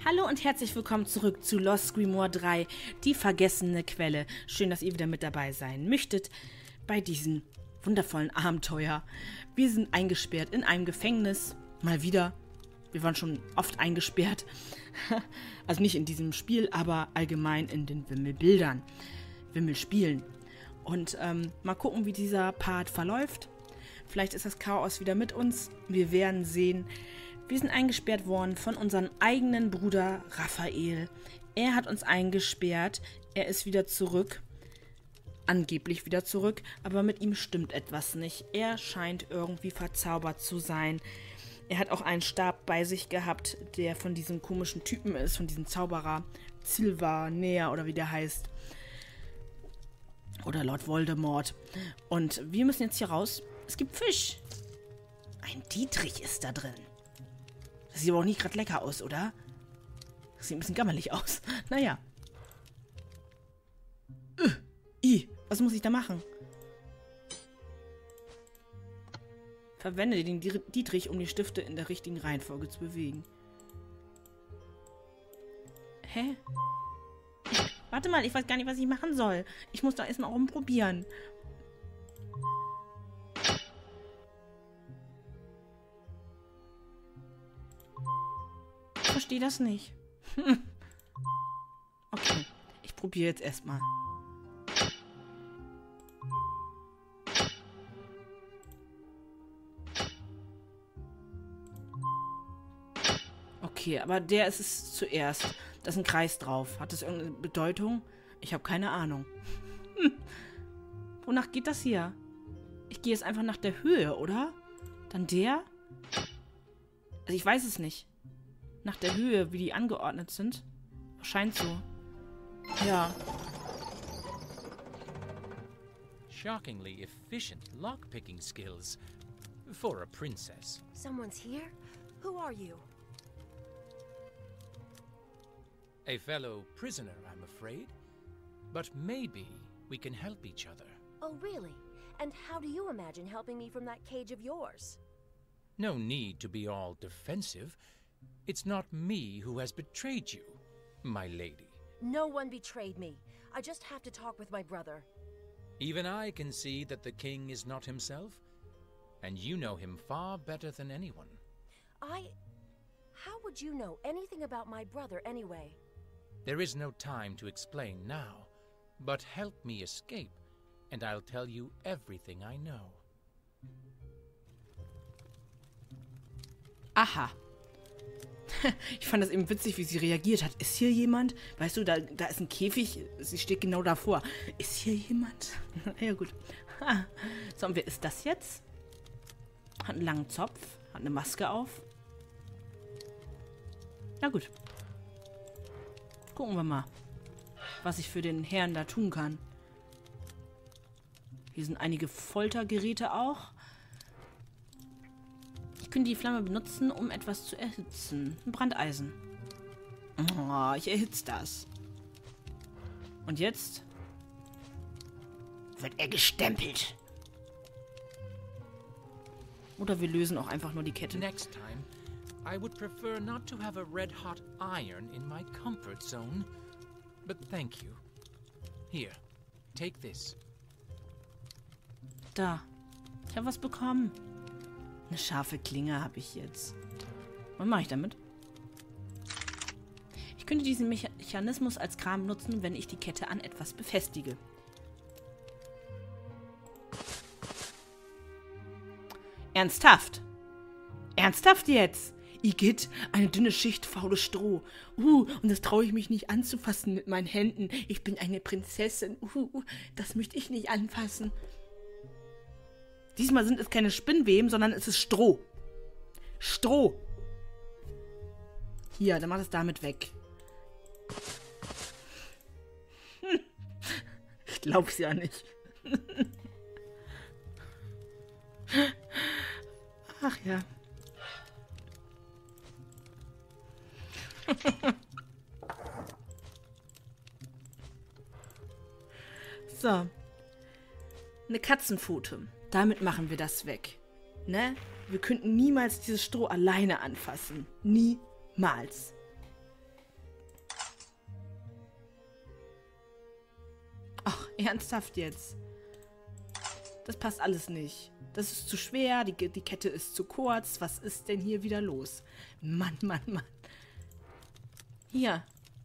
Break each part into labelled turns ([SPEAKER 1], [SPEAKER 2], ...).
[SPEAKER 1] Hallo und herzlich willkommen zurück zu Lost Grimoire 3, die vergessene Quelle. Schön, dass ihr wieder mit dabei sein möchtet bei diesem wundervollen Abenteuer. Wir sind eingesperrt in einem Gefängnis, mal wieder. Wir waren schon oft eingesperrt, also nicht in diesem Spiel, aber allgemein in den Wimmelbildern, Wimmelspielen. Und mal gucken, wie dieser Part verläuft. Vielleicht ist das Chaos wieder mit uns. Wir werden sehen. Wir sind eingesperrt worden von unserem eigenen Bruder Raphael. Er hat uns eingesperrt. Er ist wieder zurück. Angeblich wieder zurück. Aber mit ihm stimmt etwas nicht. Er scheint irgendwie verzaubert zu sein. Er hat auch einen Stab bei sich gehabt, der von diesem komischen Typen ist, von diesem Zauberer Silvanea oder wie der heißt. Oder Lord Voldemort. Und wir müssen jetzt hier raus. Es gibt Fisch. Ein Dietrich ist da drin. Das sieht aber auch nicht gerade lecker aus, oder? Das sieht ein bisschen gammelig aus. Naja. Was muss ich da machen? Verwende den Dietrich, um die Stifte in der richtigen Reihenfolge zu bewegen. Hä? Warte mal, ich weiß gar nicht, was ich machen soll. Ich muss da erstmal rumprobieren. Ich verstehe das nicht. Okay, ich probiere jetzt erstmal. Okay, aber der ist es zuerst. Da ist ein Kreis drauf. Hat das irgendeine Bedeutung? Ich habe keine Ahnung. Wonach geht das hier? Ich gehe jetzt einfach nach der Höhe, oder? Dann der? Also ich weiß es nicht. Nach der Höhe, wie die angeordnet sind. Scheint so. Ja.
[SPEAKER 2] Shockingly efficient lockpicking skills for a princess.
[SPEAKER 3] Someone's here? Who are you?
[SPEAKER 2] A fellow prisoner, I'm afraid. But maybe we can help each other.
[SPEAKER 3] Oh, really? And how do you imagine helping me from that cage of yours?
[SPEAKER 2] No need to be all defensive. It's not me who has betrayed you, my lady.
[SPEAKER 3] No one betrayed me. I just have to talk with my brother.
[SPEAKER 2] Even I can see that the king is not himself, and you know him far better than anyone.
[SPEAKER 3] How would you know anything about my brother anyway?
[SPEAKER 2] There is no time to explain now, but help me escape, and I'll tell you everything I know.
[SPEAKER 1] Aha. Ich fand das eben witzig, wie sie reagiert hat. Ist hier jemand? Weißt du, da ist ein Käfig. Sie steht genau davor. Ist hier jemand? Ja, gut. So, und wer ist das jetzt? Hat einen langen Zopf. Hat eine Maske auf. Na gut. Gucken wir mal, was ich für den Herrn da tun kann. Hier sind einige Foltergeräte auch. Ich könnte die Flamme benutzen, um etwas zu erhitzen. Ein Brandeisen. Oh, ich erhitze das. Und jetzt wird er gestempelt. Oder wir lösen auch einfach nur die Kette.
[SPEAKER 2] Next time, I would prefer not to have a red-hot iron in my comfort zone. But thank you. Here, take this.
[SPEAKER 1] Da. Ich habe was bekommen. Eine scharfe Klinge habe ich jetzt. Was mache ich damit? Ich könnte diesen Mechanismus als Kram nutzen, wenn ich die Kette an etwas befestige. Ernsthaft? Ernsthaft jetzt? Igitt, eine dünne Schicht faules Stroh. Und das traue ich mich nicht anzufassen mit meinen Händen. Ich bin eine Prinzessin. Das möchte ich nicht anfassen. Diesmal sind es keine Spinnweben, sondern es ist Stroh. Stroh. Hier, dann mach das damit weg. Ich glaub's ja nicht. Ach ja. So. Eine Katzenpfote. Damit machen wir das weg. Ne? Wir könnten niemals dieses Stroh alleine anfassen. Niemals. Ernsthaft jetzt. Das passt alles nicht. Das ist zu schwer, die Kette ist zu kurz. Was ist denn hier wieder los? Mann, Mann, Mann. Hier.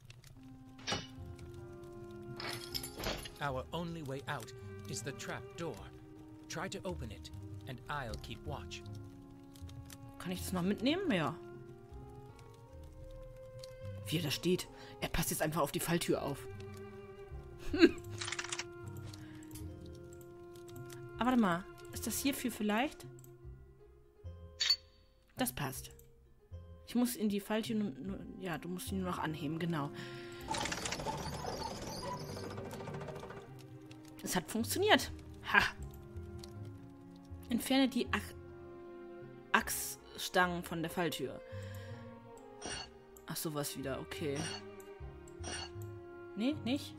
[SPEAKER 2] Our only way out is the trap door. Try to open it, and I'll keep watch.
[SPEAKER 1] Kann ich das noch mitnehmen? Ja. Wie er da steht. Er passt jetzt einfach auf die Falltür auf. Aber warte mal. Ist das hierfür vielleicht? Das passt. Ich muss in die Falltür nur... Ja, du musst ihn nur noch anheben, genau. Es hat funktioniert. Ha! Entferne die Achsstangen von der Falltür. Ach, sowas wieder, okay. Nee, nicht?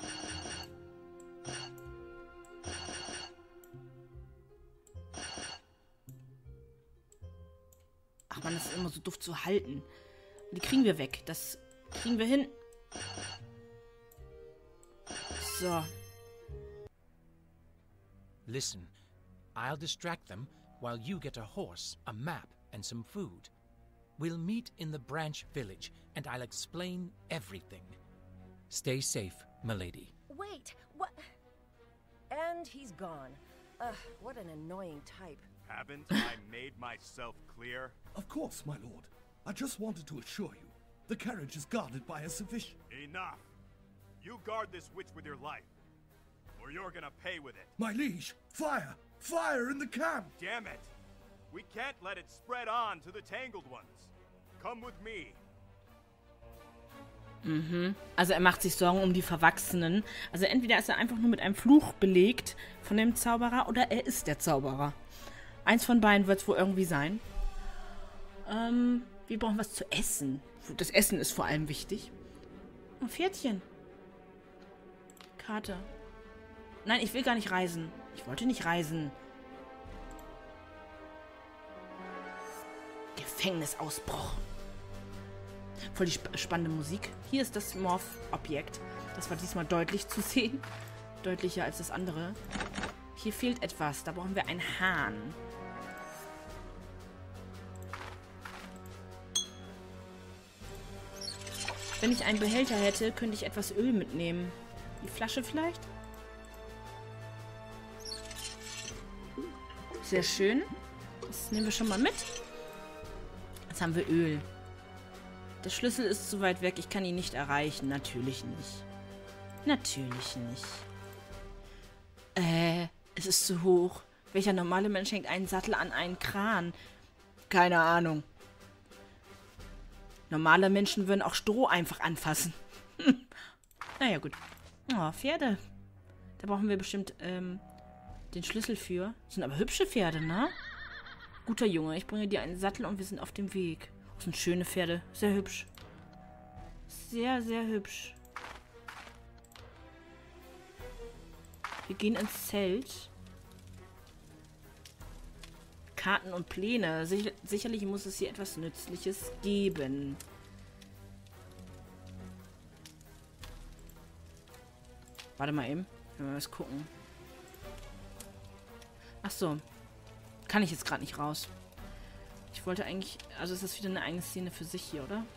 [SPEAKER 1] Ach man, das ist immer so doof zu halten. Die kriegen wir weg. Das kriegen wir hin. So.
[SPEAKER 2] Listen, I'll distract them while you get a horse, a map, and some food. We'll meet in the branch village, and I'll explain everything. Stay safe, milady.
[SPEAKER 3] Wait, what? And he's gone. Ugh, what an annoying type.
[SPEAKER 4] Haven't I made myself clear?
[SPEAKER 5] Of course, my lord. I just wanted to assure you, the carriage is guarded by a sufficient...
[SPEAKER 4] Enough! You guard this witch with your life, or you're gonna pay with it.
[SPEAKER 5] My liege, fire! Fire in the camp!
[SPEAKER 4] Damn it! We can't let it spread on to the Tangled Ones. Come with me.
[SPEAKER 1] Also er macht sich Sorgen um die Verwachsenen. Also entweder ist er einfach nur mit einem Fluch belegt von dem Zauberer oder er ist der Zauberer. Eins von beiden wird es wohl irgendwie sein. Wir brauchen was zu essen. Das Essen ist vor allem wichtig. Ein Pferdchen. Karte. Nein, ich will gar nicht reisen. Ich wollte nicht reisen. Gefängnisausbruch. Voll die spannende Musik. Hier ist das Morph-Objekt. Das war diesmal deutlich zu sehen. Deutlicher als das andere. Hier fehlt etwas. Da brauchen wir einen Hahn. Wenn ich einen Behälter hätte, könnte ich etwas Öl mitnehmen. Die Flasche vielleicht? Sehr schön. Das nehmen wir schon mal mit. Jetzt haben wir Öl. Der Schlüssel ist zu weit weg. Ich kann ihn nicht erreichen. Natürlich nicht. Natürlich nicht. Es ist zu hoch. Welcher normale Mensch hängt einen Sattel an einen Kran? Keine Ahnung. Normale Menschen würden auch Stroh einfach anfassen. Naja, gut. Oh, Pferde. Da brauchen wir bestimmt den Schlüssel für. Das sind aber hübsche Pferde, ne? Guter Junge, ich bringe dir einen Sattel und wir sind auf dem Weg. Das sind schöne Pferde. Sehr hübsch. Sehr, sehr hübsch. Wir gehen ins Zelt. Karten und Pläne. Sicherlich muss es hier etwas Nützliches geben. Warte mal eben. Wir müssen was gucken. Ach so. Kann ich jetzt gerade nicht raus. Ich wollte eigentlich... Also ist das wieder eine eigene Szene für sich hier, oder?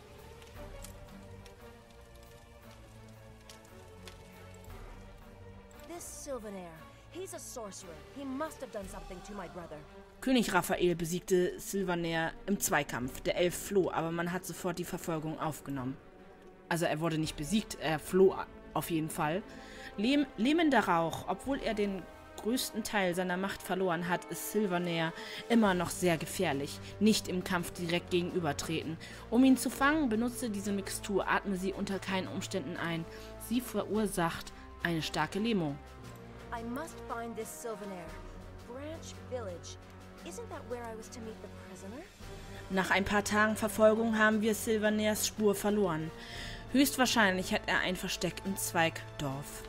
[SPEAKER 3] This Sylvaner, he's a sorcerer. He must have done something to my brother.
[SPEAKER 1] König Raphael besiegte Sylvaner im Zweikampf. Der Elf floh, aber man hat sofort die Verfolgung aufgenommen. Also er wurde nicht besiegt, er floh auf jeden Fall. Lähmender Rauch, obwohl er den größten Teil seiner Macht verloren hat, ist Sylvaner immer noch sehr gefährlich. Nicht im Kampf direkt gegenübertreten. Um ihn zu fangen, benutze diese Mixtur, atme sie unter keinen Umständen ein. Sie verursacht eine starke Lähmung.
[SPEAKER 3] I must find this Sylvaner. Branch Village. Isn't that where I was to meet the prisoner?
[SPEAKER 1] Nach ein paar Tagen Verfolgung haben wir Sylvaners Spur verloren. Höchstwahrscheinlich hat er ein Versteck im Zweigdorf.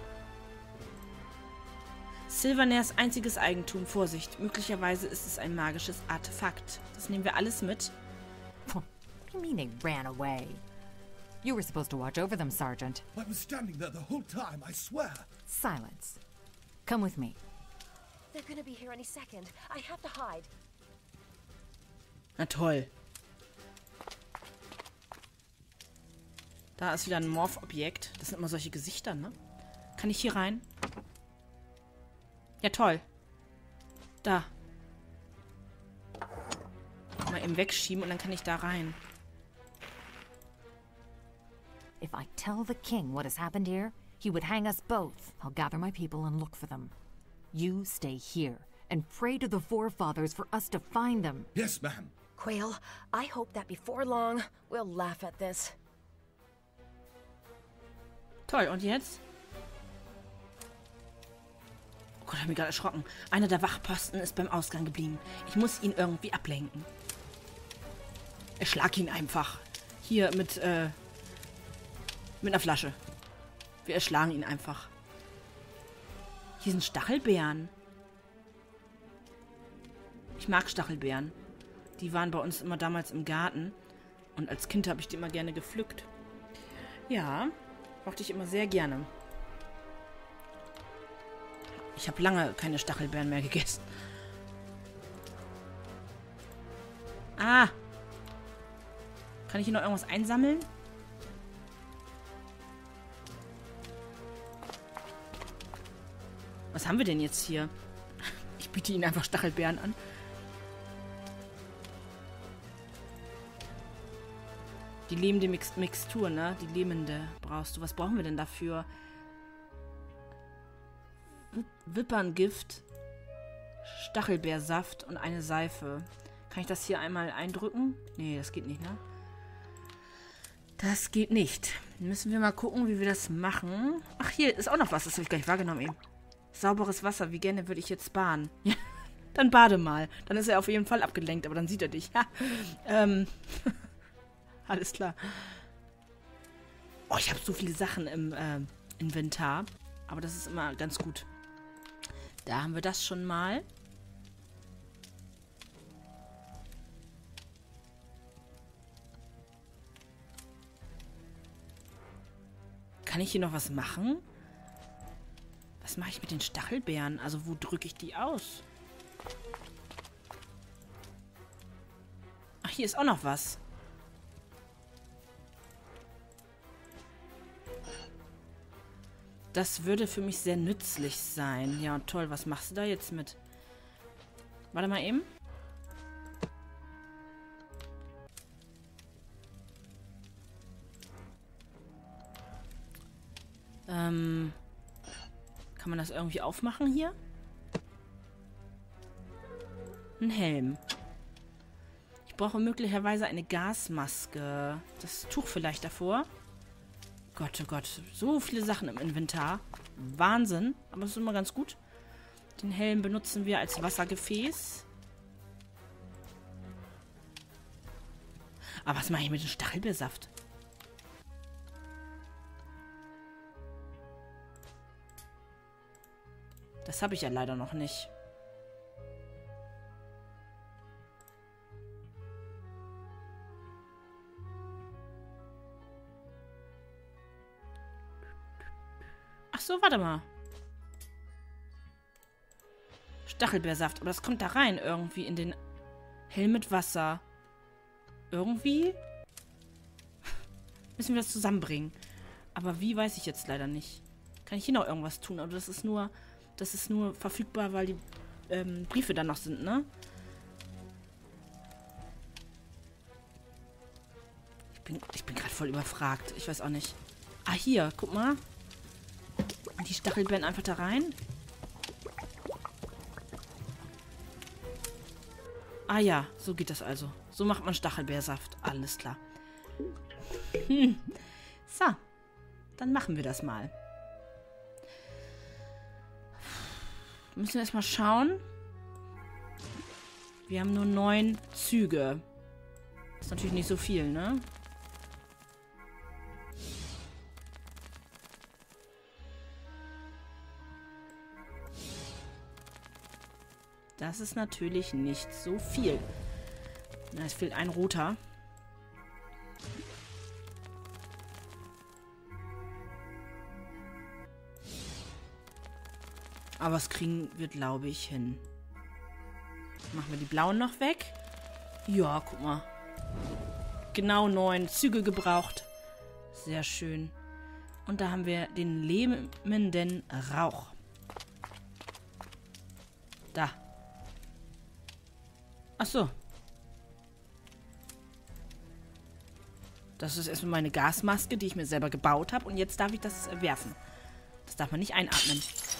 [SPEAKER 1] Sylvaners einziges Eigentum, Vorsicht, möglicherweise ist es ein magisches Artefakt. Das nehmen wir alles mit.
[SPEAKER 6] What do you mean they ran away? You were supposed to watch over them, Sergeant.
[SPEAKER 5] I was standing there the whole time, I swear.
[SPEAKER 6] Silence. Come with me.
[SPEAKER 3] They're gonna be here any second. I have to hide.
[SPEAKER 1] Na toll. Da ist wieder ein Morph-Objekt. Das sind immer solche Gesichter, ne? Kann ich hier rein? Ja, toll. Da. Mal eben wegschieben und dann kann ich da rein.
[SPEAKER 6] If I tell the king what has happened here, he would hang us both. I'll gather my people and look for them. You stay here and pray to the forefathers for us to find them.
[SPEAKER 5] Yes, ma'am.
[SPEAKER 3] Quail, I hope that before long, we'll laugh at this.
[SPEAKER 1] Toll, und jetzt? Oh Gott, hab mich gerade erschrocken. Einer der Wachposten ist beim Ausgang geblieben. Ich muss ihn irgendwie ablenken. Erschlag ihn einfach. Hier mit einer Flasche. Wir erschlagen ihn einfach. Hier sind Stachelbeeren. Ich mag Stachelbeeren. Die waren bei uns immer damals im Garten. Und als Kind habe ich die immer gerne gepflückt. Ja, mochte ich immer sehr gerne. Ich habe lange keine Stachelbeeren mehr gegessen. Ah! Kann ich hier noch irgendwas einsammeln? Was haben wir denn jetzt hier? Ich biete Ihnen einfach Stachelbeeren an. Die lebende Mixtur, ne? Die lebende brauchst du. Was brauchen wir denn dafür? Wipperngift, Stachelbeersaft und eine Seife. Kann ich das hier einmal eindrücken? Nee, das geht nicht, ne? Das geht nicht. Müssen wir mal gucken, wie wir das machen. Ach, hier ist auch noch was. Das habe ich gar nicht wahrgenommen eben. Sauberes Wasser. Wie gerne würde ich jetzt baden. Ja, dann bade mal. Dann ist er auf jeden Fall abgelenkt, aber dann sieht er dich. Ja. Alles klar. Oh, ich habe so viele Sachen im Inventar. Aber das ist immer ganz gut. Da haben wir das schon mal. Kann ich hier noch was machen? Was mache ich mit den Stachelbeeren? Also wo drücke ich die aus? Ach, hier ist auch noch was. Das würde für mich sehr nützlich sein. Ja, toll. Was machst du da jetzt mit? Warte mal eben. Kann man das irgendwie aufmachen hier? Ein Helm. Ich brauche möglicherweise eine Gasmaske. Das Tuch vielleicht davor. Gott, oh Gott. So viele Sachen im Inventar. Wahnsinn. Aber das ist immer ganz gut. Den Helm benutzen wir als Wassergefäß. Aber was mache ich mit dem Stachelbeersaft? Das habe ich ja leider noch nicht. Ach so, warte mal. Stachelbeersaft. Aber das kommt da rein irgendwie in den Helm mit Wasser. Irgendwie müssen wir das zusammenbringen. Aber wie, weiß ich jetzt leider nicht. Kann ich hier noch irgendwas tun? Aber das ist nur verfügbar, weil die Briefe dann noch sind, ne? Ich bin gerade voll überfragt. Ich weiß auch nicht. Ah, hier, guck mal. Die Stachelbeeren einfach da rein. Ah ja, so geht das also. So macht man Stachelbeersaft. Alles klar. So, dann machen wir das mal. Müssen wir erstmal schauen. Wir haben nur 9 Züge. Ist natürlich nicht so viel, ne? Das ist natürlich nicht so viel. Na, es fehlt ein roter. Aber das kriegen wir, glaube ich, hin. Machen wir die blauen noch weg. Ja, guck mal. Genau 9 Züge gebraucht. Sehr schön. Und da haben wir den lähmenden Rauch. Da. Ach so. Das ist erstmal meine Gasmaske, die ich mir selber gebaut habe. Und jetzt darf ich das werfen. Das darf man nicht einatmen.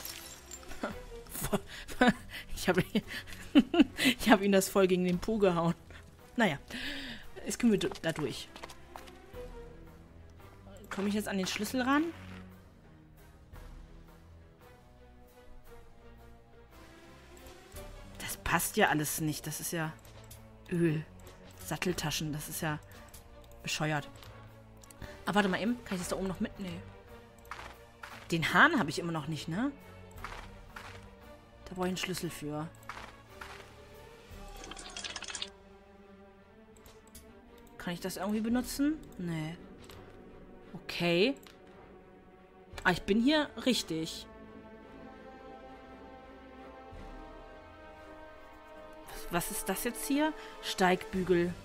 [SPEAKER 1] Ich habe ihm das voll gegen den Po gehauen. Naja, jetzt können wir da durch. Komme ich jetzt an den Schlüssel ran? Das passt ja alles nicht. Das ist ja Öl. Satteltaschen, das ist ja bescheuert. Aber warte mal eben, kann ich das da oben noch mitnehmen? Den Hahn habe ich immer noch nicht, ne? Da brauche ich einen Schlüssel für. Kann ich das irgendwie benutzen? Nee. Okay. Ah, ich bin hier richtig. Was ist das jetzt hier? Steigbügel.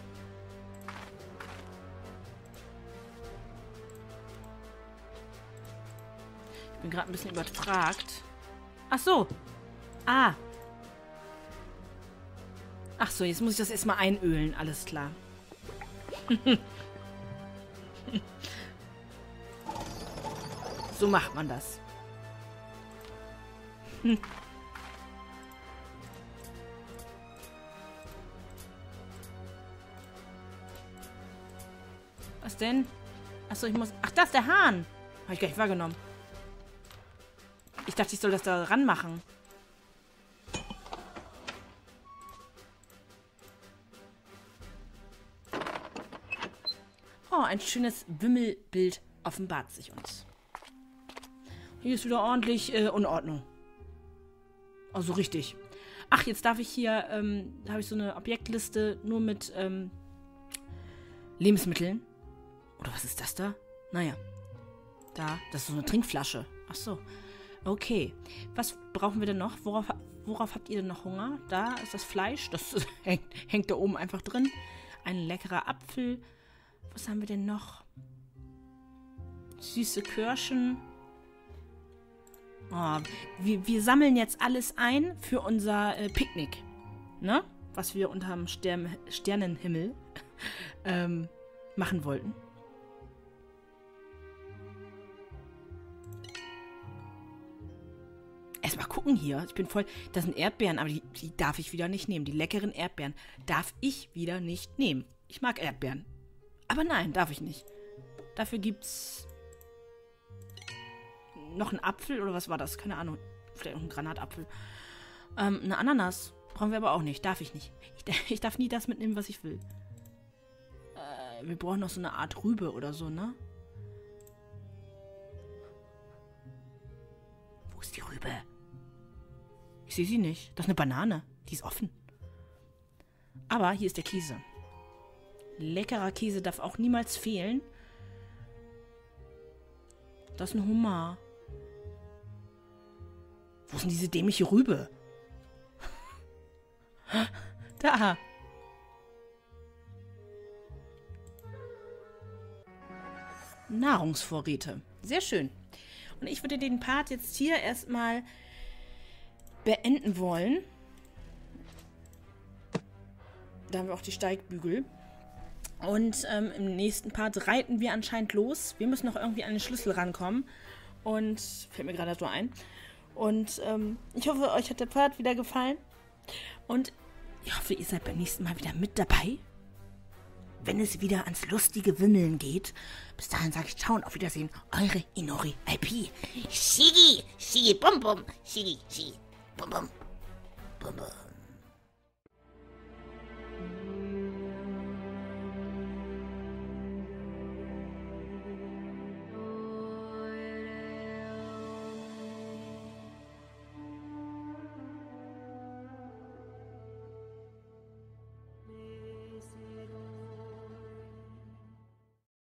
[SPEAKER 1] Ich bin gerade ein bisschen überfragt. Ach so. Ah. Ach so, jetzt muss ich das erstmal einölen. Alles klar. So macht man das. Was denn? Achso, ich muss... Ach, das ist der Hahn. Habe ich gar nicht wahrgenommen. Ich dachte, ich soll das da ranmachen. Oh, ein schönes Wimmelbild offenbart sich uns. Hier ist wieder ordentlich Unordnung. Also richtig. Ach, jetzt darf ich hier, da habe ich so eine Objektliste nur mit Lebensmitteln. Oder was ist das da? Naja. Da, das ist so eine Trinkflasche. Ach so. Okay. Was brauchen wir denn noch? Worauf habt ihr denn noch Hunger? Da ist das Fleisch. Das hängt da oben einfach drin. Ein leckerer Apfel. Was haben wir denn noch? Süße Kirschen. Oh, wir sammeln jetzt alles ein für unser Picknick. Ne? Was wir unterm Sternenhimmel machen wollten. Erstmal gucken hier. Ich bin voll... Das sind Erdbeeren, aber die darf ich wieder nicht nehmen. Die leckeren Erdbeeren darf ich wieder nicht nehmen. Ich mag Erdbeeren. Aber nein, darf ich nicht. Dafür gibt's noch einen Apfel oder was war das? Keine Ahnung. Vielleicht noch einen Granatapfel. Eine Ananas brauchen wir aber auch nicht. Darf ich nicht. Ich darf nie das mitnehmen, was ich will. Wir brauchen noch so eine Art Rübe oder so, ne? Wo ist die Rübe? Ich sehe sie nicht. Das ist eine Banane. Die ist offen. Aber hier ist der Käse. Leckerer Käse darf auch niemals fehlen. Das ist ein Hummer. Wo ist denn diese dämliche Rübe? Da. Nahrungsvorräte. Sehr schön. Und ich würde den Part jetzt hier erstmal beenden wollen. Da haben wir auch die Steigbügel. Und im nächsten Part reiten wir anscheinend los. Wir müssen noch irgendwie an den Schlüssel rankommen. Und fällt mir gerade so ein. Und ich hoffe, euch hat der Part wieder gefallen. Und ich hoffe, ihr seid beim nächsten Mal wieder mit dabei. Wenn es wieder ans lustige Wimmeln geht. Bis dahin sage ich ciao und auf Wiedersehen. Eure Inori IP.
[SPEAKER 7] Shigi, Shigi, Bum Bum, Shigi, Shigi, Bum Bum, Bum Bum.